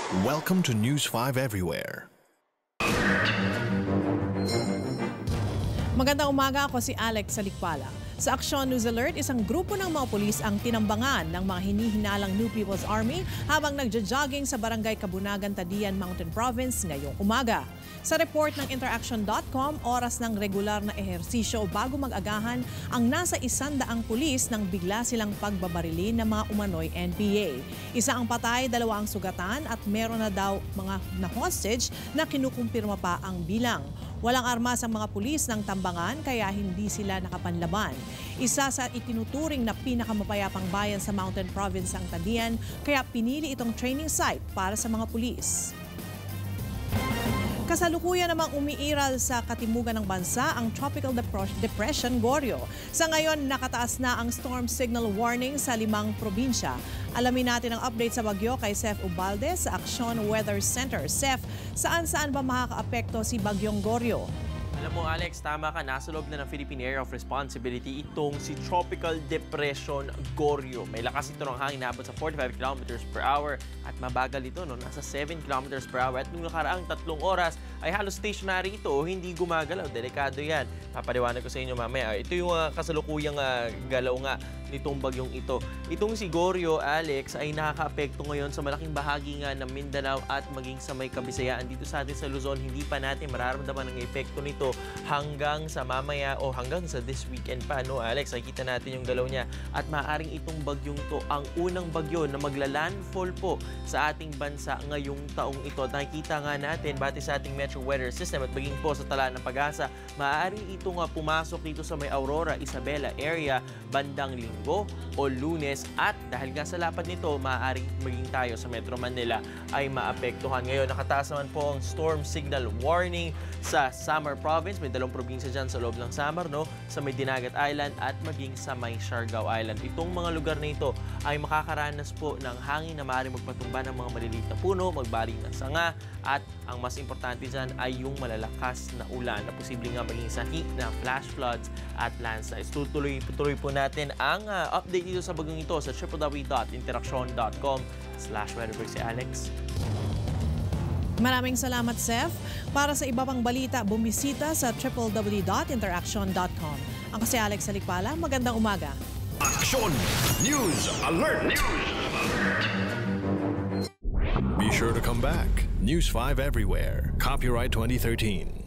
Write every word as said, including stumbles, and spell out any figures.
Welcome to News five Everywhere. Magandang umaga, ako si Alex Salikpala. Sa Action News Alert, isang grupo ng mga pulis ang tinambangan ng mga hinihinalang New People's Army habang nagja-jogging sa Barangay Kabunagan, Tadian, Mountain Province ngayong umaga. Sa report ng Interaction dot com, oras ng regular na ehersisyo bago mag-agahan ang nasa isandaang pulis nang bigla silang pagbabarili ng mga umano'y N P A. Isa ang patay, dalawa ang sugatan at meron na daw mga na-hostage na kinukumpirma pa ang bilang. Walang armas ang mga pulis ng tambangan kaya hindi sila nakapanlaban. Isa sa itinuturing na pinakamapayapang bayan sa Mountain Province ang Tadian kaya pinili itong training site para sa mga pulis. Kasalukuyan namang umiiral sa katimugan ng bansa ang Tropical Depression Goryo. Sa ngayon, nakataas na ang storm signal warning sa limang probinsya. Alamin natin ang update sa bagyo kay Seth Ubalde sa Action Weather Center. Seth, saan-saan ba makakaapekto si Bagyong Goryo? Alam mo Alex, tama ka, nasa loob na ng Philippine Area of Responsibility itong si Tropical Depression Goryo. May lakas ito ng hangin na abot sa forty-five kilometers per hour at mabagal ito, no? Nasa seven kilometers per hour. At nung nakaraang tatlong oras ay halos stationary ito o hindi gumagalaw. Delikado yan. Papaliwanag ko sa inyo mamaya. Ito yung uh, kasalukuyang uh, galaw nga nitong bagyong ito. Itong si Goryo, Alex, ay nakakaapekto ngayon sa malaking bahagi nga ng Mindanao at maging sa may Kabisayaan. Dito sa atin sa Luzon, hindi pa natin mararamdaman ang epekto nito hanggang sa mamaya o hanggang sa this weekend pa, no Alex? Ay kita natin yung galaw niya at maaaring itong bagyong to ang unang bagyo na magla-landfall po sa ating bansa ngayong taong ito. Nakikita nga natin, bati sa ating Metro Weather System at maging po sa Tala ng Pag-asa, maaaring ito nga pumasok dito sa may Aurora, Isabela area bandang Linggo o Lunes at dahil nga sa lapad nito, maaaring maging tayo sa Metro Manila ay maapektuhan. Ngayon, nakataas naman po ang storm signal warning sa Samar Province. May dalawang probinsya dyan sa loob ng Samar, no? Sa may Dinagat Island at maging sa may Siargao Island. Itong mga lugar na ito ay makakaranas po ng hangin na maaaring magpatumba ng mga maliliit na puno, magbaling ng sanga at ang mas importante dyan ay yung malalakas na ulan na posibleng nga maging sahi na flash floods at landslides. Tutuloy, tutuloy po natin ang uh, update dito sa bagyong ito sa w w w dot interaction dot com slash weather. Si Alex. Maraming salamat, Seth. Para sa iba pang balita, bumisita sa w w w dot interaction dot com. Ako si Alex Salikpala. Magandang umaga. Action News Alert! News Alert! Be sure to come back. News five Everywhere. Copyright twenty thirteen.